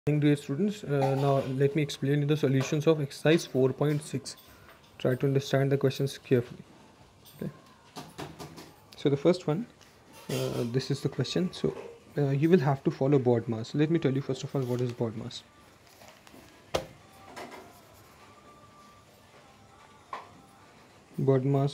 Dear students, now let me explain you the solutions of exercise 4.6. Try to understand the questions carefully. Okay. So the first one, this is the question. So you will have to follow BODMAS. Let me tell you first of all what is BODMAS. BODMAS,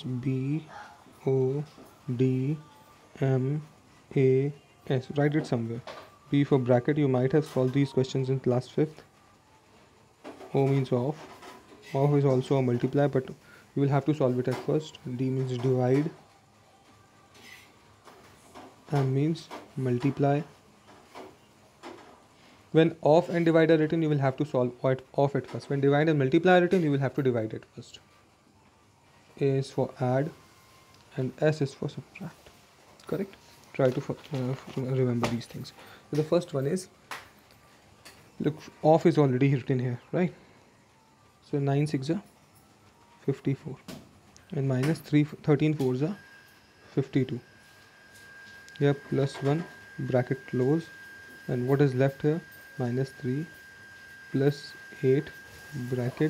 BODMAS. Write it somewhere. B for bracket. You might have solved these questions in class 5th. O means off. Off is also a multiply, but you will have to solve it at first. D means divide. M means multiply. When off and divide are written, you will have to solve off at first. When divide and multiply are written, you will have to divide it first. A is for add and S is for subtract. Correct? Try to remember these things. So the first one is, look, off is already written here, right? So 9 6 are 54 and minus 13 4s are 52. Here plus 1 bracket close, and what is left here? Minus 3 plus 8 bracket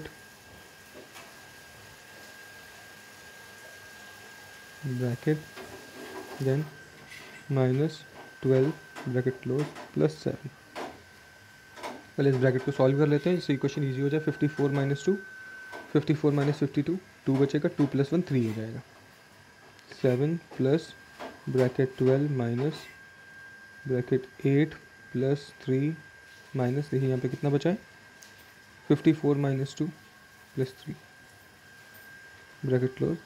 then minus 12 bracket close plus 7. पहले इस bracket को solve कर लेते हैं इससे equation easy हो जाए. 54 minus 2, 54 minus 52, 2 बचेगा, 2 प्लस 1 3 हो जाएगा. 7 plus bracket 12 minus bracket 8 plus 3 minus, देखिए यहाँ पे कितना बचा है, 54 माइनस 2 प्लस 3 ब्रैकेट क्लोज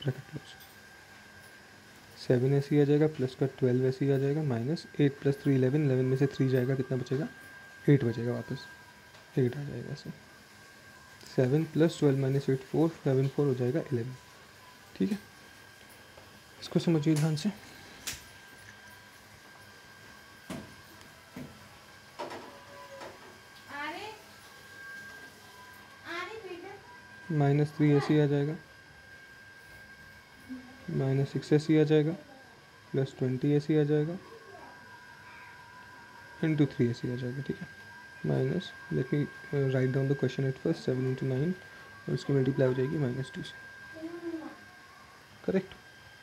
7 ऐसे ही आ जाएगा, प्लस का 12 ऐसे ही आ जाएगा, माइनस 8 प्लस 3 11, 11 में से 3 जाएगा, कितना बचेगा, 8 बचेगा, वापस 8 आ जाएगा ऐसे. 7 प्लस 12 माइनस 8 4, 7 4 हो जाएगा 11. ठीक है, इसको समझिए ध्यान से. माइनस 3 ऐसे ही आ जाएगा, माइनस 6 ऐसे ही आ जाएगा, प्लस 20 ऐसे ही आ जाएगा, इंटू 3 ऐसे ही आ जाएगा. ठीक है, minus, let me write down the question at first. 7 into 9 और इसकी मल्टीप्लाई हो जाएगी माइनस 2 से. Correct.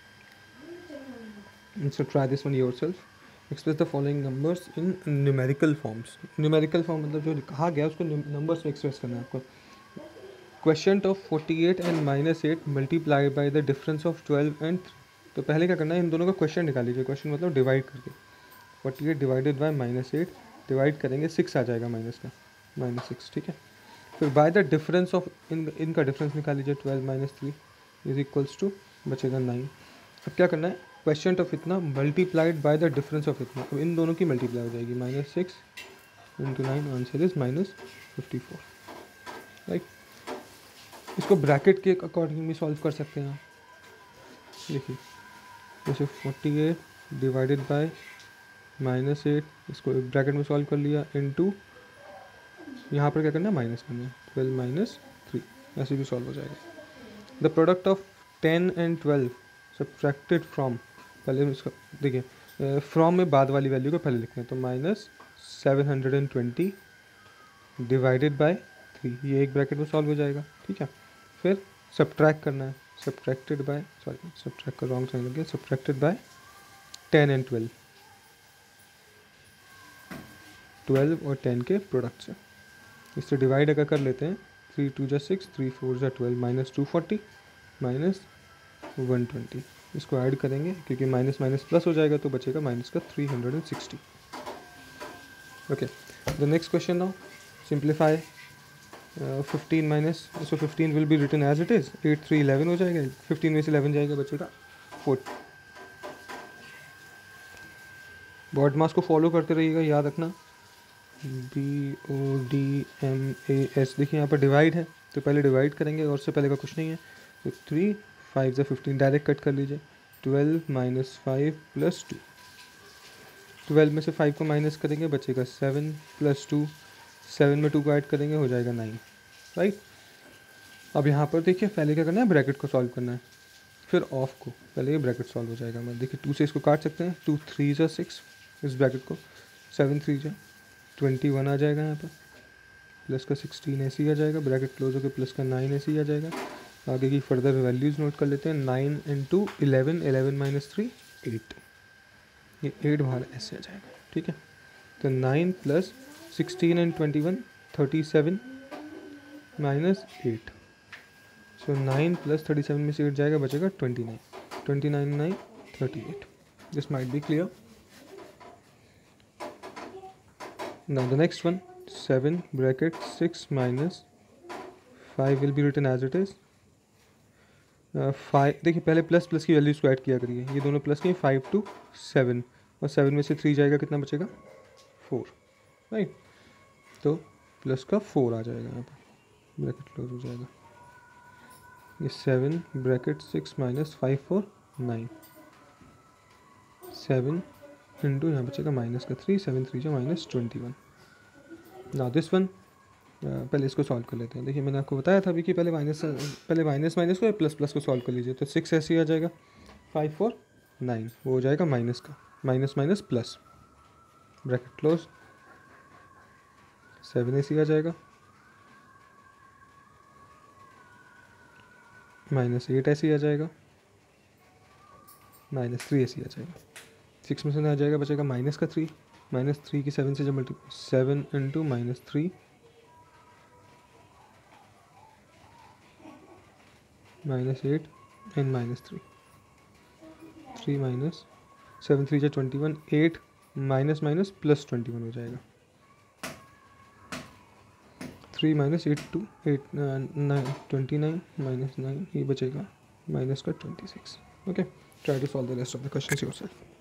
So try this one yourself. Express the following numbers in numerical forms. Numerical form मतलब जो कहा गया उसको numbers में express करना है आपको. Quotient of 48 and minus 8 multiplied by the difference of 12 and 3. तो पहले क्या करना है, इन दोनों का क्वेश्चन निकाल लीजिए. क्वेश्चन मतलब डिवाइड करके 48 डिवाइडेड बाय माइनस 8 डिवाइड करेंगे, 6 आ जाएगा माइनस का, माइनस 6. ठीक है, फिर बाय द डिफरेंस ऑफ इनका डिफरेंस निकाल लीजिए. 12 माइनस 3 इज इक्वल्स टू बचेगा 9. अब क्या करना है, क्वेश्चन ऑफ इतना multiplied by the difference of इतना. अब इन दोनों की मल्टीप्लाई हो जाएगी, minus 6 into 9, answer is minus 54. Right. इसको ब्रैकेट के अकॉर्डिंग भी सॉल्व कर सकते हैं आप. देखिए जैसे 48 डिवाइडेड बाय माइनस 8, इसको ब्रैकेट में सॉल्व कर लिया, इनटू यहाँ पर क्या करना है, माइनस करना है, 12 माइनस 3, ऐसे भी सॉल्व हो जाएगा. The product of 10 and 12 subtracted from, पहले इसका देखिए फ्रॉम में बाद वाली वैल्यू को पहले लिखते हैं, तो माइनस 720 डिवाइडेड बाय 3, ये एक ब्रैकेट में सॉल्व हो जाएगा. ठीक है, फिर सब्ट्रैक्ट करना है, सब्ट्रैक्टेड बाय, सॉरी सब्ट्रैक्ट का रॉन्ग साइन लग गया, सब्ट्रैक्टेड बाय 10 एंड 12, 12 और 10 के प्रोडक्ट से. इससे डिवाइड अगर कर लेते हैं, 3 2 जा 6, 3 4 जा 12, माइनस 240 माइनस 120. इसको ऐड करेंगे क्योंकि माइनस माइनस प्लस हो जाएगा, तो बचेगा माइनस का 360. Okay, the next question now, simplify 15 minus, so 15 will be written as it is. 8 3 11 हो जाएगा, 15 में से 11 जाएगा, बचेगा 4. BODMAS को फॉलो करते रहिएगा, याद रखना. BODMAS. देखिए यहाँ पर डिवाइड है, तो पहले डिवाइड करेंगे, और से पहले का कुछ नहीं है, तो 3 5 से 15 डायरेक्ट कट कर लीजिए. 12 माइनस 5 प्लस 2, 12 में से 5 को माइनस करेंगे, बचेगा 7 प्लस 2, 7 में 2 को ऐड करेंगे, हो जाएगा 9. राइट. अब यहाँ पर देखिए पहले क्या करना है, ब्रैकेट को सॉल्व करना है, फिर ऑफ को, पहले ये ब्रैकेट सॉल्व हो जाएगा. मैं देखिए 2 से इसको काट सकते हैं, 2 3 जा 6, इस ब्रैकेट को 7 3 जा 21 आ जाएगा यहाँ पर, प्लस का 16 ऐसे ही आ जाएगा, ब्रैकेट क्लोज होकर प्लस का 9 ऐसे ही आ जाएगा। आगे की फर्दर वैल्यूज़ नोट कर लेते हैं। 9 इंटू 11, 11 माइनस 3 8, ये 8 बाहर ऐसे आ जाएगा, ठीक है। तो 9 plus 16 and 21 37 minus 8, so 9 plus 37 में से 8 जाएगा, बचेगा 29, 29 9 38। This might be clear. Now the next one, 7 bracket 6 minus 5 will be written as it is। 5 देखिए पहले प्लस प्लस की वैल्यूज को ऐड किया करिए, ये दोनों प्लस की 5 to 7, और 7 में से 3 जाएगा, कितना बचेगा 4, राइट। तो प्लस का 4 आ जाएगा यहाँ पर, ब्रैकेट क्लोज हो जाएगा। ये 7 ब्रैकेट 6 माइनस 5 4 9, 7 इंटू यहाँ बचेगा माइनस का 3, 7 3 जो माइनस 21। ना दिस वन, पहले इसको सॉल्व कर लेते हैं। देखिए मैंने आपको बताया था अभी कि पहले माइनस माइनस को या प्लस प्लस को सॉल्व कर लीजिए। तो 6 ऐसे ही आ जाएगा, 5 4 9, वो हो जाएगा माइनस का, minus minus plus, bracket close. 7 ऐसे ही आ जाएगा, माइनस 8 ऐसे ही आ जाएगा, माइनस 3 ऐसे ही आ जाएगा। 6 में से आ जाएगा, बचेगा माइनस का 3, माइनस 3 की 7 से जब multiply, 7 into minus 3 minus 8 and minus 3, 3 minus 7 3 जा 21, 8 माइनस माइनस प्लस 21 हो जाएगा। 3 माइनस 8 2 8 29 माइनस 9, ये बचेगा माइनस का 26। Okay, try to solve the rest of the questions yourself.